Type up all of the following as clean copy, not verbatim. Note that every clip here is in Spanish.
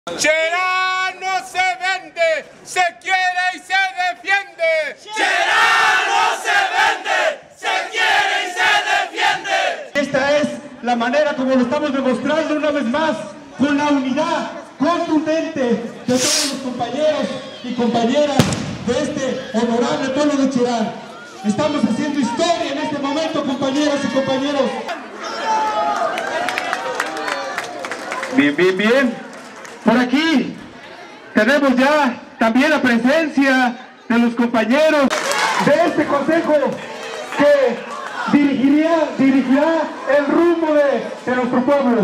Cherán no se vende, se quiere y se defiende. Cherán no se vende, se quiere y se defiende. Esta es la manera como lo estamos demostrando una vez más, con la unidad contundente de todos los compañeros y compañeras de este honorable pueblo de Cherán. Estamos haciendo historia en este momento, compañeras y compañeros. Bien, bien, bien. Por aquí tenemos ya también la presencia de los compañeros de este consejo que dirigirá el rumbo de nuestro pueblo.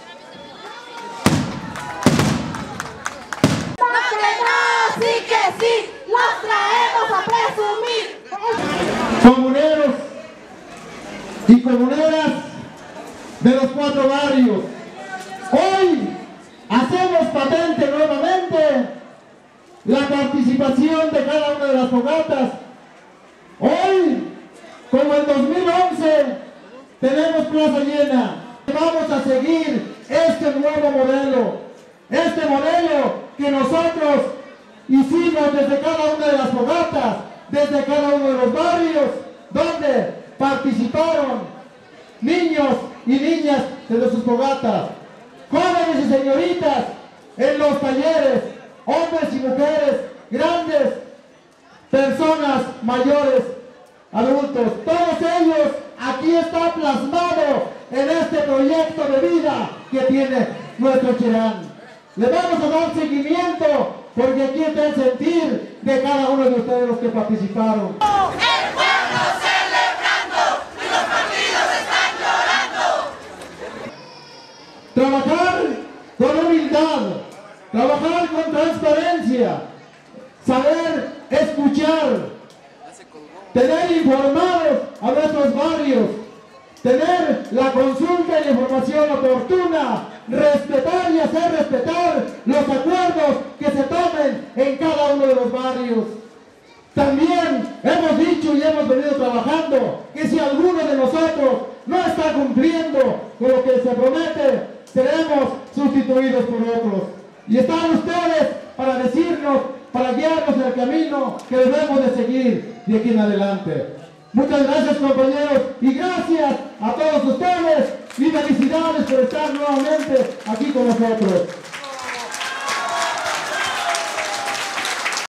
Sí que sí, los traemos a presumir. Comuneros y comuneras de los 4 barrios, hoy hacemos patente nuevamente la participación de cada una de las fogatas. Hoy, como en 2011, tenemos plaza llena. Vamos a seguir este nuevo modelo, que nosotros hicimos desde cada una de las fogatas, desde cada uno de los barrios, donde participaron niños y niñas de sus fogatas, jóvenes y señoritas en los talleres, hombres y mujeres, grandes, personas mayores, adultos, todos ellos aquí está plasmado en este proyecto de vida que tiene nuestro Cherán. Le vamos a dar seguimiento porque aquí está el sentir de cada uno de ustedes los que participaron. El pueblo celebrando y los partidos están llorando. Trabajar con humildad, trabajar con transparencia, saber escuchar, tener informados a nuestros barrios, tener la consulta y la información oportuna, respetar y hacer respetar los acuerdos que se tomen en cada uno de los barrios. También hemos dicho y hemos venido trabajando que si alguno de nosotros no está cumpliendo con lo que se promete, seremos sustituidos por otros. Y están ustedes para decirnos, para guiarnos en el camino que debemos de seguir de aquí en adelante. Muchas gracias, compañeros, y gracias a todos ustedes y felicidades por estar nuevamente aquí con nosotros.